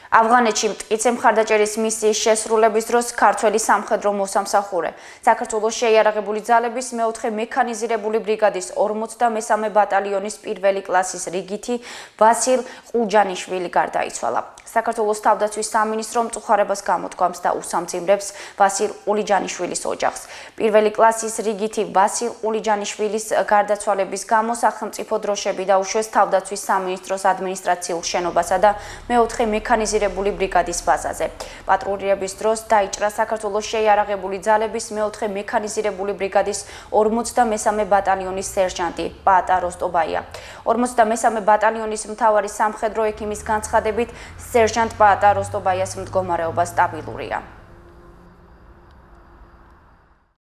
ავღანეთში მტკიცე მხარდაჭერის მისიის შესრულების დროს ქართველი სამხედრო მოსამსახურე საქართველოს შეიარაღებული ძალების მეოთხე მექანიზირებული ბრიგადის 43 ბატალიონის პირველი კლასის რიგითი ვასილ ყუჯანიშვილი გარდაიცვალა. საქართველოს თავდაცვის სამინისტრო მწუხარებას გამოთქვამს და უსამძიმრებს ვასილ ყულიჯანიშვილის ოჯახს. პირველი კლასის რიგითი ვასილ ყულიჯანიშვილის გარდაცვალების გამო სახელმწიფო დროშები დაუშვეს თავდაცვის სამინისტროს ადმინისტრაციულ შენობასა და მეოთხე მექანიზირებული ბრიგადის ბაზაზე. პატრულირების დროს დაიჭრა საქართველოს შეიარაღებული ძალების მეოთხე მექანიზირებული ბრიგადის 43 ბატალიონის სერჟანტი პაატა როსტობაია. 43 ბატალიონის მთავარი სამხედრო ექიმის განცხადებით სერჟანტ პაატა როსტობაიას მდგომარეობა სტაბილურია.